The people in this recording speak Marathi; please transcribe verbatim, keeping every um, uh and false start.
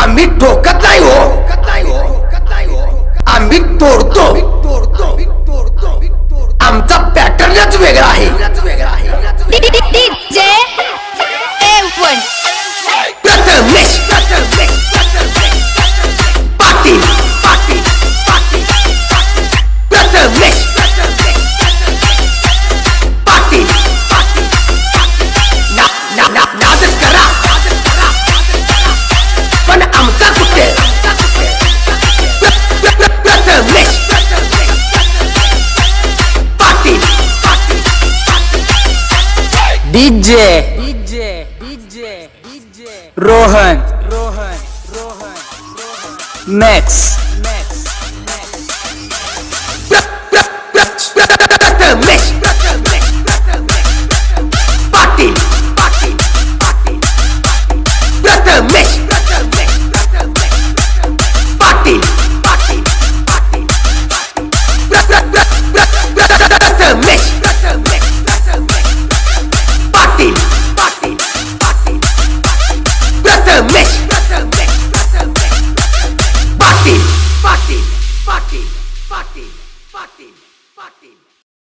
आम्ही ठोकत नाही हो, आम्ही तोडतो. आमचा पॅटर्नच वेगळा आहे. DJ A one Prathamesh Patil Patil Patil Prathamesh Patil नादच करा पण आमचा कुठे. Prathamesh Patil DJ DJ DJ DJ Rohan Rohan Rohan max